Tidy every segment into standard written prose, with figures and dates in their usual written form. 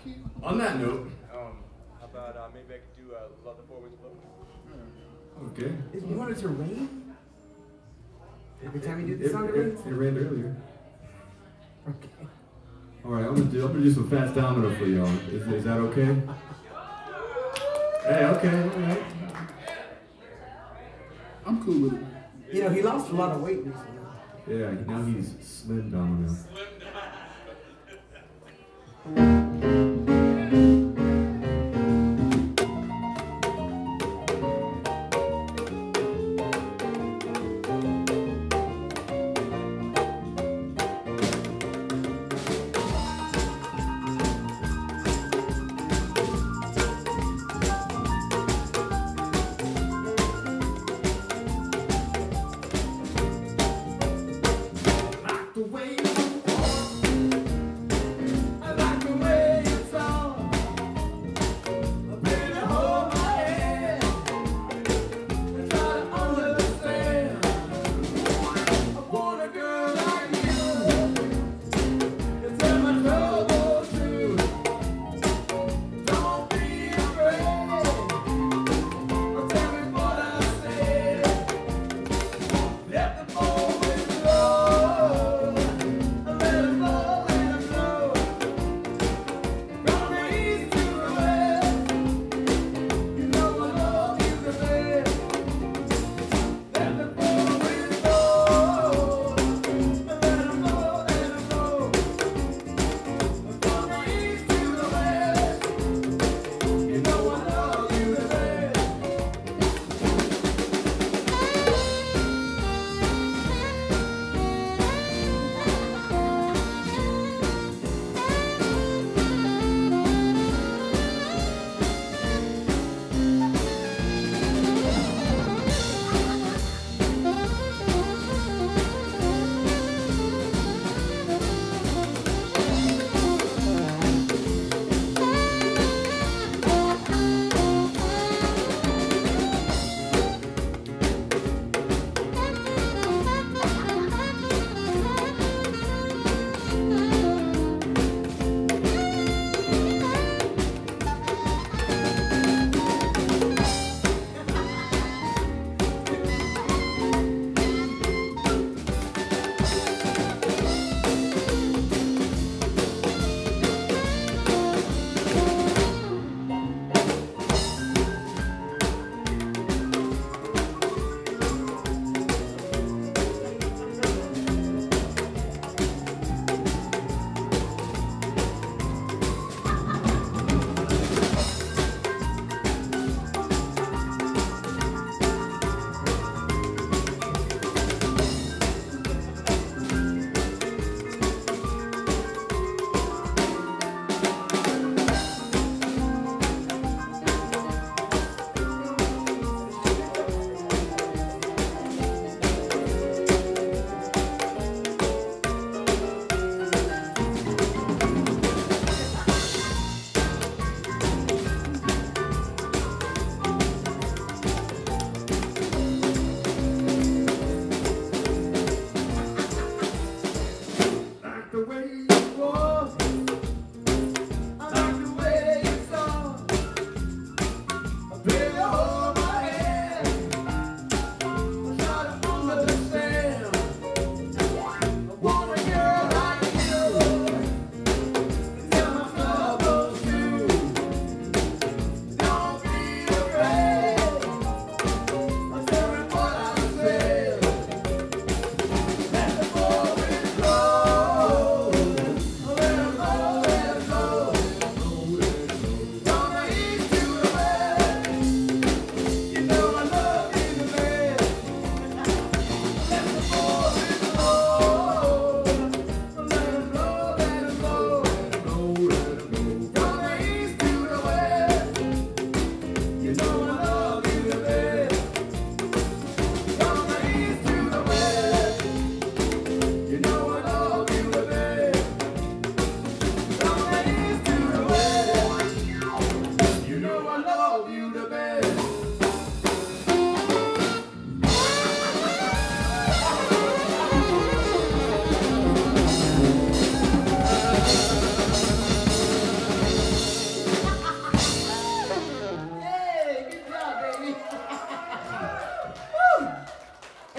On that note. How about maybe I could do Love the Four Winds Blow? Okay. You want it to rain? Every time you do the song, it rains? It rained earlier. Okay. Alright, I'm gonna do some fast domino for y'all. Is that okay? Hey, okay, alright. I'm cool with it. You know, he lost a lot of weight recently. Yeah, now he's slim domino. I like the way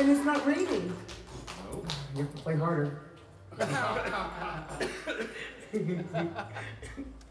And it's not raining. No. You have to play harder.